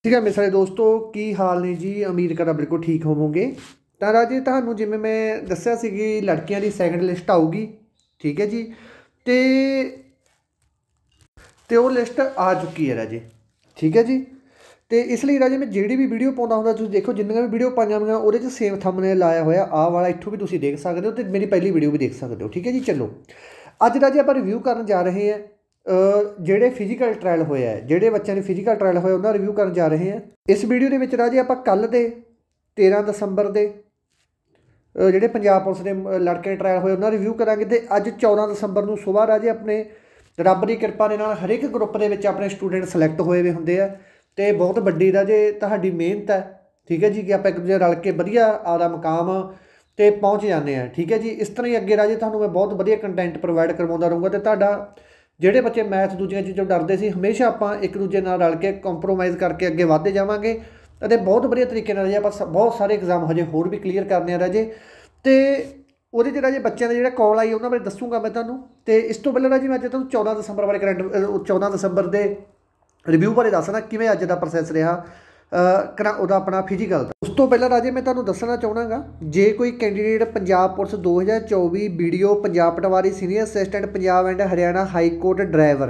ठीक है मेरे सारे दोस्तों की हाल ने जी उम्मीद करदा बिल्कुल ठीक होवोगे। तो राजे तुहानूं जिवें मैं दस्सिया सी कि लड़कियां दी सैकंड लिस्ट आऊगी, ठीक है जी। तो वो लिस्ट आ चुकी है राजे, ठीक है जी। तो इसलिए राजे मैं जिहड़ी भी वीडियो पाउंदा हुंदा तुसीं देखो, जिन्नियां भी वीडियो पाईयां होईयां उहदे च सेम थंबनेल लाया होया आ वाला, इत्थों भी तुसीं देख सकदे हो तो मेरी पहली वीडियो भी देख सकते हो, ठीक है जी। चलो अज राजे आपां रिव्यू करन जा रहे हैं ਜਿਹੜੇ ਫਿਜ਼ੀਕਲ ਟਰਾਇਲ ਹੋਇਆ ਹੈ, ਜਿਹੜੇ ਬੱਚਿਆਂ ਦੇ ਫਿਜ਼ੀਕਲ ਟਰਾਇਲ ਹੋਇਆ ਉਹਨਾਂ ਰਿਵਿਊ ਕਰਨ ਜਾ ਰਹੇ ਹਾਂ ਇਸ ਵੀਡੀਓ ਦੇ ਵਿੱਚ ਰਾਜੇ। ਆਪਾਂ ਕੱਲ੍ਹ ਦੇ 13 ਦਸੰਬਰ ਦੇ ਜਿਹੜੇ ਪੰਜਾਬ ਪੁਲਿਸ ਦੇ ਲੜਕੇ ਟਰਾਇਲ ਹੋਏ ਉਹਨਾਂ ਰਿਵਿਊ ਕਰਾਂਗੇ। ਤੇ ਅੱਜ 14 ਦਸੰਬਰ ਨੂੰ ਸੁਬਾਹ ਰਾਜੇ ਆਪਣੇ ਰੱਬ ਦੀ ਕਿਰਪਾ ਦੇ ਨਾਲ ਹਰ ਇੱਕ ਗਰੁੱਪ ਦੇ ਵਿੱਚ ਆਪਣੇ ਸਟੂਡੈਂਟ ਸਿਲੈਕਟ ਹੋਏ ਵੇ ਹੁੰਦੇ ਆ ਤੇ ਬਹੁਤ ਵੱਡੀ ਰਾਜੇ ਤੁਹਾਡੀ ਮਿਹਨਤ ਹੈ, ਠੀਕ ਹੈ ਜੀ, ਕਿ ਆਪਾਂ ਇੱਕ ਦੂਜੇ ਰਲ ਕੇ ਵਧੀਆ ਆਪਦਾ ਮੁਕਾਮ ਤੇ ਪਹੁੰਚ ਜਾਂਦੇ ਆ, ਠੀਕ ਹੈ ਜੀ। ਇਸ ਤਰ੍ਹਾਂ ਹੀ ਅੱਗੇ ਰਾਜੇ ਤੁਹਾਨੂੰ ਮੈਂ ਬਹੁਤ ਵਧੀਆ ਕੰਟੈਂਟ ਪ੍ਰੋਵਾਈਡ ਕਰਵਾਉਂਦਾ ਰਹੂੰਗਾ ਤੇ ਤੁਹਾਡਾ ਜਿਹੜੇ ਬੱਚੇ ਮੈਥ ਦੂਜੀਆਂ ਚੀਜ਼ਾਂ ਡਰਦੇ ਸੀ ਹਮੇਸ਼ਾ ਆਪਾਂ ਇੱਕ ਦੂਜੇ ਨਾਲ ਰਲ ਕੇ ਕੰਪਰੋਮਾਈਜ਼ ਕਰਕੇ ਅੱਗੇ ਵਧਦੇ ਜਾਵਾਂਗੇ ਅਤੇ ਬਹੁਤ ਵਧੀਆ ਤਰੀਕੇ ਨਾਲ ਰਾਜੇ ਆਪਾਂ ਬਹੁਤ ਸਾਰੇ ਐਗਜ਼ਾਮ ਹਜੇ ਹੋਰ ਵੀ ਕਲੀਅਰ ਕਰਨੇ ਆ ਰਾਜੇ। ਅਤੇ ਉਹਦੇ 'ਚ ਰਾਜੇ ਬੱਚਿਆਂ ਦਾ ਜਿਹੜਾ ਕਾਲ ਆਈ ਉਹਨਾਂ ਬਾਰੇ ਦੱਸੂਗਾ ਮੈਂ ਤੁਹਾਨੂੰ। ਅਤੇ ਇਸ ਤੋਂ ਪਹਿਲਾਂ ਰਾਜੇ ਮੈਂ ਅੱਜ ਤੁਹਾਨੂੰ 14 ਦਸੰਬਰ ਬਾਰੇ 14 ਦਸੰਬਰ ਦੇ ਰਿਵਿਊ ਬਾਰੇ ਦੱਸਣਾ ਕਿਵੇਂ ਅੱਜ ਦਾ ਪ੍ਰੋਸੈਸ ਰਿਹਾ ਉਹਦਾ ਆਪਣਾ ਫਿਜ਼ੀਕਲ ਦਾ। ਉਸ ਤੋਂ ਪਹਿਲਾਂ ਰਾਜੇ ਮੈਂ ਤੁਹਾਨੂੰ ਦੱਸਣਾ ਚਾਹੁੰਦਾ ਜੇ ਕੋਈ candidate Punjab police 2024 video Punjab patwari senior assistant Punjab and Haryana high court driver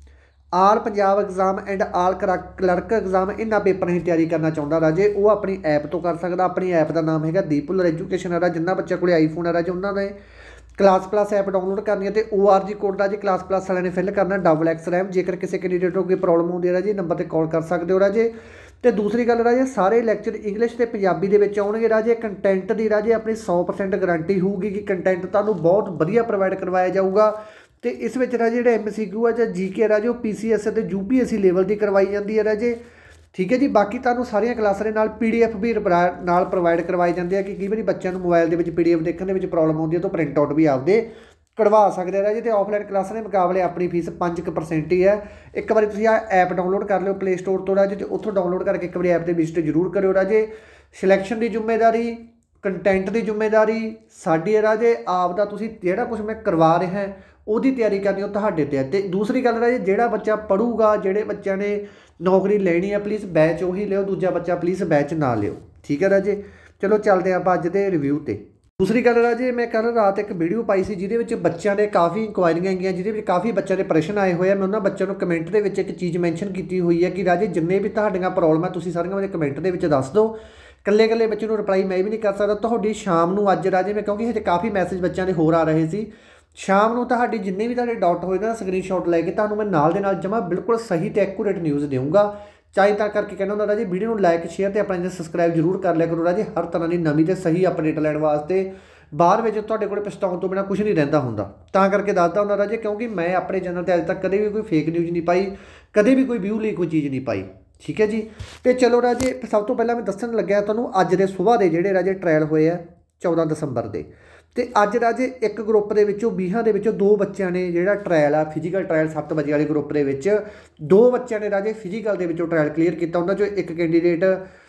all Punjab exam and all clerk exam ਇਹਨਾਂ ਪੇਪਰਾਂ ਦੀ ਤਿਆਰੀ ਕਰਨਾ ਚਾਹੁੰਦਾ ਰਾਜੇ, ਉਹ ਆਪਣੀ ਐਪ ਤੋਂ ਕਰ ਸਕਦਾ। ਆਪਣੀ ਐਪ ਦਾ ਨਾਮ ਹੈਗਾ ਦੀਪੁਲਰ ਐਜੂਕੇਸ਼ਨ ਹੈ। ਜਿੰਨਾ ਬੱਚਾ ਕੋਲ ਆਈਫੋਨ ਹੈ ਰਾਜੇ ਉਹਨਾਂ ਨੇ ਕਲਾਸ ਪਲੱਸ ਐਪ ਡਾਊਨਲੋਡ ਕਰਨੀ ਹੈ ਅਤੇ ORG ਕੋਡ ਰਾਜੇ ਕਲਾਸ ਪਲੱਸ ਵਾਲਿਆਂ ਨੇ ਫਿਲ ਕਰਨਾ XX RAM। ਜੇਕਰ ਕਿਸੇ ਕੈਂਡੀਡੇਟ ਨੂੰ ਕੋਈ ਪ੍ਰੋਬਲਮ ਆਉਂਦੀ ਹੈ ਰਾਜੇ ਨੰਬਰ 'ਤੇ ਕਾਲ ਕਰ ਸਕਦੇ ਹੋ ਰਾਜੇ। ਅਤੇ ਦੂਸਰੀ ਗੱਲ ਰਾਜੇ ਸਾਰੇ ਲੈਕਚਰ ਇੰਗਲਿਸ਼ ਅਤੇ ਪੰਜਾਬੀ ਦੇ ਵਿੱਚ ਆਉਣਗੇ ਰਾਜੇ। ਕੰਟੈਂਟ ਦੀ ਰਾਜੇ ਆਪਣੀ 100% ਗਰੰਟੀ ਹੋਊਗੀ ਕਿ ਕੰਟੈਂਟ ਤੁਹਾਨੂੰ ਬਹੁਤ ਵਧੀਆ ਪ੍ਰੋਵਾਈਡ ਕਰਵਾਇਆ ਜਾਊਗਾ। ਅਤੇ ਇਸ ਵਿੱਚ ਰਾਜੇ ਜਿਹੜਾ MCQ ਹੈ ਜਾਂ GK ਰਾਜੇ ਉਹ PCS ਅਤੇ UPSC ਲੈਵਲ ਦੀ ਕਰਵਾਈ ਜਾਂਦੀ ਹੈ ਰਾਜੇ, ਠੀਕ ਹੈ ਜੀ। ਬਾਕੀ ਤੁਹਾਨੂੰ ਸਾਰੀਆਂ ਕਲਾਸਾਂ ਦੇ ਨਾਲ PDF ਵੀ ਨਾਲ ਪ੍ਰੋਵਾਈਡ ਕਰਵਾਏ ਜਾਂਦੇ ਆ ਕਿ ਕਈ ਵਾਰੀ ਬੱਚਿਆਂ ਨੂੰ ਮੋਬਾਈਲ ਦੇ ਵਿੱਚ PDF ਦੇਖਣ ਦੇ ਵਿੱਚ ਪ੍ਰੋਬਲਮ ਆਉਂਦੀ ਹੈ ਤਾਂ ਪ੍ਰਿੰਟ ਆਊਟ ਵੀ ਆਪਦੇ ਕਢਵਾ ਸਕਦੇ ਆ ਰਾਜੇ। ਅਤੇ ਆਫਲਾਈਨ ਕਲਾਸਾਂ ਦੇ ਮੁਕਾਬਲੇ ਆਪਣੀ ਫੀਸ 5% ਹੀ ਹੈ। ਇੱਕ ਵਾਰੀ ਤੁਸੀਂ ਆਹ ਐਪ ਡਾਊਨਲੋਡ ਕਰ ਲਿਓ ਪਲੇ ਸਟੋਰ ਤੋਂ ਰਾਜੇ, ਅਤੇ ਉੱਥੋਂ ਡਾਊਨਲੋਡ ਕਰਕੇ ਇੱਕ ਵਾਰੀ ਐਪ ਦੇ ਵਿਜ਼ਿਟ ਜ਼ਰੂਰ ਕਰਿਓ ਰਾਜੇ। ਸਿਲੈਕਸ਼ਨ ਦੀ ਜ਼ਿੰਮੇਵਾਰੀ ਕੰਟੈਂਟ ਦੀ ਜ਼ਿੰਮੇਵਾਰੀ ਸਾਡੀ ਹੈ ਰਾਜੇ। ਆਪ ਦਾ ਤੁਸੀਂ ਜਿਹੜਾ ਕੁਛ ਮੈਂ ਕਰਵਾ ਰਿਹਾ ਉਹਦੀ ਤਿਆਰੀ ਕਰਨੀ ਉਹ ਤੁਹਾਡੇ 'ਤੇ ਹੈ। ਅਤੇ ਦੂਸਰੀ ਗੱਲ ਰਾਜੇ ਜਿਹੜਾ ਬੱਚਾ ਪੜ੍ਹੂਗਾ, ਜਿਹੜੇ ਬੱਚਿਆਂ ਨੇ ਨੌਕਰੀ ਲੈਣੀ ਹੈ ਪਲੀਜ਼ ਬੈਚ ਉਹੀ ਲਿਓ, ਦੂਜਾ ਬੱਚਾ ਪਲੀਜ਼ ਬੈਚ ਨਾ ਲਿਓ, ਠੀਕ ਹੈ ਰਾਜੇ। ਚਲੋ ਚੱਲਦੇ ਆਪਾਂ ਅੱਜ ਦੇ ਰਿਵਿਊ 'ਤੇ। ਦੂਸਰੀ ਗੱਲ ਰਾਜੇ ਮੈਂ ਕੱਲ੍ਹ ਰਾਤ ਇੱਕ ਵੀਡੀਓ ਪਾਈ ਸੀ ਜਿਹਦੇ ਵਿੱਚ ਬੱਚਿਆਂ ਨੇ ਕਾਫੀ ਇਨਕੁਆਇਰੀਆਂ ਆਈਆਂ, ਜਿਹਦੇ ਵਿੱਚ ਕਾਫੀ ਬੱਚਿਆਂ ਦੇ ਪ੍ਰਸ਼ਨ ਆਏ ਹੋਏ ਆ। ਮੈਂ ਉਹਨਾਂ ਬੱਚਿਆਂ ਨੂੰ ਕਮੈਂਟ ਦੇ ਵਿੱਚ ਇੱਕ ਚੀਜ਼ ਮੈਂਸ਼ਨ ਕੀਤੀ ਹੋਈ ਹੈ ਕਿ ਰਾਜੇ ਜਿੰਨੇ ਵੀ ਤੁਹਾਡੀਆਂ ਪ੍ਰੋਬਲਮ ਹੈ ਤੁਸੀਂ ਸਾਰੀਆਂ ਮੇਰੇ ਕਮੈਂਟ ਦੇ ਵਿੱਚ ਦੱਸ ਦਿਓ। ਇਕੱਲੇ ਬੱਚੇ ਨੂੰ ਰਿਪਲਾਈ ਮੈਂ ਵੀ ਨਹੀਂ ਕਰ ਸਕਦਾ। ਤੁਹਾਡੀ ਸ਼ਾਮ ਨੂੰ ਅੱਜ ਰਾਜੇ ਮੈਂ ਕਿਉਂਕਿ ਹਜੇ ਕਾਫੀ ਮੈਸੇਜ ਬੱਚਿਆਂ ਦੇ ਹੋਰ ਆ ਰਹੇ ਸੀ, ਸ਼ਾਮ ਨੂੰ ਤੁਹਾਡੀ ਜਿੰਨੇ ਵੀ ਤੁਹਾਡੇ ਡਾਊਟ ਹੋਏ ਨਾ ਸਕਰੀਨਸ਼ਾਟ ਲੈ ਕੇ ਤੁਹਾਨੂੰ ਮੈਂ ਨਾਲ ਦੇ ਨਾਲ ਜਮਾਂ ਬਿਲਕੁਲ ਸਹੀ ਅਤੇ ਐਕੂਰੇਟ ਨਿਊਜ਼ ਦੇਵਾਂਗਾ। ਚਾਹੇ ਤਾਂ ਕਰਕੇ ਕਹਿੰਦਾ ਹੁੰਦਾ ਰਾਜੇ ਵੀਡੀਓ ਨੂੰ ਲਾਈਕ ਸ਼ੇਅਰ ਅਤੇ ਆਪਣਾ ਚੈਨਲ ਸਬਸਕ੍ਰਾਈਬ ਜ਼ਰੂਰ ਕਰ ਲਿਆ ਕਰੋ ਰਾਜੇ। ਹਰ ਤਰ੍ਹਾਂ ਦੀ ਨਵੀਂ ਅਤੇ ਸਹੀ ਅਪਡੇਟ ਲੈਣ ਵਾਸਤੇ ਬਾਅਦ ਵਿੱਚ ਤੁਹਾਡੇ ਕੋਲ ਪਛਤਾਉਣ ਤੋਂ ਬਿਨਾਂ ਕੁਛ ਨਹੀਂ ਰਹਿੰਦਾ ਹੁੰਦਾ, ਤਾਂ ਕਰਕੇ ਦੱਸਦਾ ਹੁੰਦਾ ਰਾਜੇ। ਕਿਉਂਕਿ ਮੈਂ ਆਪਣੇ ਚੈਨਲ 'ਤੇ ਅੱਜ ਤੱਕ ਕਦੇ ਵੀ ਕੋਈ ਫੇਕ ਨਿਊਜ਼ ਨਹੀਂ ਪਾਈ, ਕਦੇ ਵੀ ਕੋਈ ਵਿਊ ਲਈ ਕੋਈ ਚੀਜ਼ ਨਹੀਂ ਪਾਈ, ਠੀਕ ਹੈ ਜੀ। ਅਤੇ ਚਲੋ ਰਾਜੇ ਸਭ ਤੋਂ ਪਹਿਲਾਂ ਮੈਂ ਦੱਸਣ ਲੱਗਿਆ ਤੁਹਾਨੂੰ ਅੱਜ ਦੇ ਸੁਬਾਹ ਦੇ ਜਿਹੜੇ ਰਾਜੇ ਟਰਾਇਲ ਹੋਏ ਆ 14 ਦਸੰਬਰ ਦੇ। ਅਤੇ ਅੱਜ ਰਾਜੇ ਇੱਕ ਗਰੁੱਪ ਦੇ ਵਿੱਚੋਂ 20 ਦੇ ਵਿੱਚੋਂ 2 ਬੱਚਿਆਂ ਨੇ ਜਿਹੜਾ ਟਰਾਇਲ ਆ ਫਿਜ਼ੀਕਲ ਟਰਾਇਲ 7 ਵਜੇ ਵਾਲੇ ਗਰੁੱਪ ਦੇ ਵਿੱਚ 2 ਬੱਚਿਆਂ ਨੇ ਰਾਜੇ ਫਿਜ਼ੀਕਲ ਦੇ ਵਿੱਚੋਂ ਟਰਾਇਲ ਕਲੀਅਰ ਕੀਤਾ। ਉਹਨਾਂ 'ਚੋਂ ਇੱਕ ਕੈਂਡੀਡੇਟ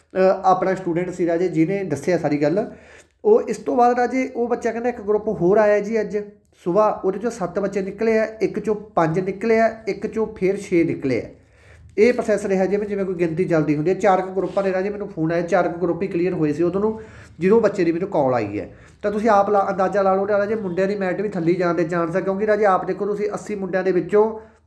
ਆਪਣਾ ਸਟੂਡੈਂਟ ਸੀ ਰਾਜੇ ਜਿਹਨੇ ਦੱਸਿਆ ਸਾਰੀ ਗੱਲ। ਉਹ ਇਸ ਤੋਂ ਬਾਅਦ ਰਾਜੇ ਉਹ ਬੱਚਾ ਕਹਿੰਦਾ ਇੱਕ ਗਰੁੱਪ ਹੋਰ ਆਇਆ ਜੀ ਅੱਜ ਸੁਬਾਹ, ਉਹਦੇ 'ਚੋਂ 7 ਬੱਚੇ ਨਿਕਲੇ ਆ, ਇੱਕ 'ਚੋਂ 5 ਨਿਕਲੇ ਆ, ਇੱਕ 'ਚੋਂ ਫਿਰ 6 ਨਿਕਲੇ ਆ। ਇਹ ਪ੍ਰੋਸੈਸ ਰਿਹਾ ਜਿਵੇਂ ਕੋਈ ਗਿਣਤੀ ਚੱਲਦੀ ਹੁੰਦੀ ਹੈ। 4 ਗਰੁੱਪਾਂ ਦੇ ਰਾਜੇ ਮੈਨੂੰ ਫੋਨ ਆਇਆ, 4 ਗਰੁੱਪ ਹੀ ਕਲੀਅਰ ਹੋਏ ਸੀ ਉਦੋਂ ਨੂੰ ਜਦੋਂ ਬੱਚੇ ਦੀ ਮੈਨੂੰ ਕਾਲ ਆਈ ਹੈ। ਤਾਂ ਤੁਸੀਂ ਆਪ ਅੰਦਾਜ਼ਾ ਲਾ ਲਓ ਰਾਜੇ ਮੁੰਡਿਆਂ ਦੀ ਮੈਰਿਟ ਵੀ ਥੱਲੇ ਜਾਣ ਦੇ ਚਾਂਸ ਹੈ, ਕਿਉਂਕਿ ਰਾਜੇ ਆਪ ਦੇਖੋ ਤੁਸੀਂ 80 ਮੁੰਡਿਆਂ ਦੇ ਵਿੱਚੋਂ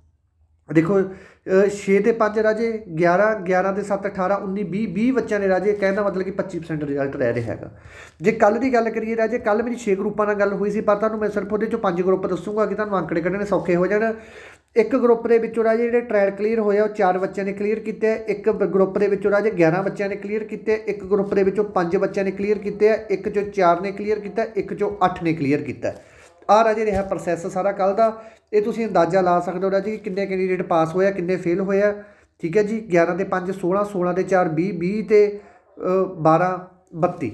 ਦੇਖੋ 6 ਤੇ 5 ਰਾਜੇ 11 ਤੇ 7 18 19 20 ਬੱਚਿਆਂ ਨੇ ਰਾਜੇ ਕਹਿਣ ਦਾ ਮਤਲਬ ਕਿ 25% ਰਿਜ਼ਲਟ ਰਹਿ ਰਿਹਾ ਹੈਗਾ। ਜੇ ਕੱਲ੍ਹ ਦੀ ਗੱਲ ਕਰੀਏ ਰਾਜੇ ਕੱਲ੍ਹ ਮੇਰੀ 6 ਗਰੁੱਪਾਂ ਨਾਲ ਗੱਲ ਹੋਈ ਸੀ, ਪਰ ਤੁਹਾਨੂੰ ਮੈਂ ਸਿਰਫ ਉਹਦੇ 'ਚੋਂ 5 ਗਰੁੱਪ ਦੱਸੂਗਾ ਕਿ ਤੁਹਾਨੂੰ ਅੰਕੜੇ ਕੱਢਣੇ ਸੌਖੇ ਹੋ ਜਾਣ। ਇੱਕ ਗਰੁੱਪ ਦੇ ਵਿੱਚੋਂ ਰਾਜੇ ਜਿਹੜੇ ਟਰਾਇਲ ਕਲੀਅਰ ਹੋਏ ਉਹ 4 ਬੱਚਿਆਂ ਨੇ ਕਲੀਅਰ ਕੀਤੇ, ਇੱਕ ਗਰੁੱਪ ਦੇ ਵਿੱਚੋਂ ਰਾਜੇ 11 ਬੱਚਿਆਂ ਨੇ ਕਲੀਅਰ ਕੀਤੇ, ਇੱਕ ਗਰੁੱਪ ਦੇ ਵਿੱਚੋਂ 5 ਬੱਚਿਆਂ ਨੇ ਕਲੀਅਰ ਕੀਤੇ ਆ, ਇੱਕ 'ਚੋਂ 4 ਨੇ ਕਲੀਅਰ ਕੀਤਾ, ਇੱਕ 'ਚੋਂ 8 ਨੇ ਕਲੀਅਰ ਕੀਤਾ। ਆਹ ਰਾਜੇ ਰਿਹਾ ਪ੍ਰੋਸੈਸ ਸਾਰਾ ਕੱਲ੍ਹ ਦਾ। ਇਹ ਤੁਸੀਂ ਅੰਦਾਜ਼ਾ ਲਾ ਸਕਦੇ ਹੋ ਰਾਜੇ ਕਿ ਕਿੰਨੇ ਕੈਂਡੀਡੇਟ ਪਾਸ ਹੋਏ ਆ, ਕਿੰਨੇ ਫੇਲ ਹੋਏ ਆ, ਠੀਕ ਹੈ ਜੀ। 11 ਤੇ 5 16, 16 ਤੇ 4 20, 20 ਤੇ 12 32,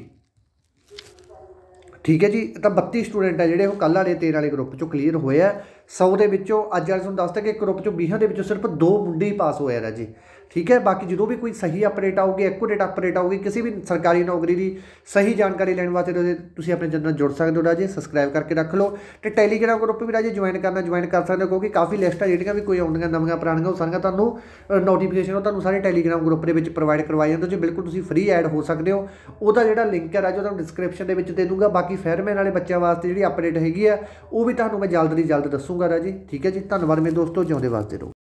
ਠੀਕ ਹੈ ਜੀ। ਤਾਂ 32 ਸਟੂਡੈਂਟ ਆ ਜਿਹੜੇ ਉਹ ਕੱਲ੍ਹ ਵਾਲੇ 13 ਵਾਲੇ ਗਰੁੱਪ 'ਚੋਂ ਕਲੀਅਰ ਹੋਏ ਆ। 100 ਦੇ ਵਿੱਚੋਂ ਅੱਜ ਵਾਲੇ ਤੁਹਾਨੂੰ ਦੱਸਦਾ ਕਿ ਇੱਕ ਗਰੁੱਪ 'ਚੋਂ 20 ਦੇ ਵਿੱਚੋਂ ਸਿਰਫ 2 ਮੁੰਡੇ ਹੀ ਪਾਸ ਹੋਏ ਆ ਰਾਜੇ। ठीक है। बाकी जो भी कोई सही अपडेट आऊगी, एक्यूरेट अपडेट आऊगी किसी भी सरकारी नौकरी की सही जानकारी लैण वास्ते तुसीं अपने चैनल जुड़ सकते हो राजे, सबसक्राइब करके रख लो। तो टैलीग्राम ग्रुप भी राजे ज्वाइन करना ज्वाइन कर सकते हो, क्योंकि काफ़ी लिस्ट जिहड़ियां भी कोई आउंदियां नवीं पुरानियां हो सारियां तुहानूं नोटिफिकेशन तुहानूं सारे टैलीग्राम ग्रुप दे विच प्रोवाइड करवाए जांदे, जो बिल्कुल तुसीं फ्री ऐड हो सकते हो। ਉਹਦਾ ਜਿਹੜਾ ਲਿੰਕ ਹੈ ਰਾਜੋ ਤੁਹਾਨੂੰ ਡਿਸਕ੍ਰਿਪਸ਼ਨ ਦੇ ਵਿੱਚ ਦੇ ਦੂੰਗਾ। ਬਾਕੀ ਫਾਇਰਮੈਨ ਵਾਲੇ ਬੱਚਿਆਂ ਵਾਸਤੇ ਜਿਹੜੀ ਅਪਡੇਟ ਹੈਗੀ ਆ ਉਹ ਵੀ ਤੁਹਾਨੂੰ ਮੈਂ ਜਲਦ ਦੀ ਜਲਦ ਦੱਸੂਗਾ ਰਾਜੀ, ਠੀਕ ਹੈ ਜੀ। ਧੰਨਵਾਦ ਮੇਰੇ ਦੋਸਤੋ, ਜਿਉਂਦੇ ਵਾਸਤੇ ਰਹੋ।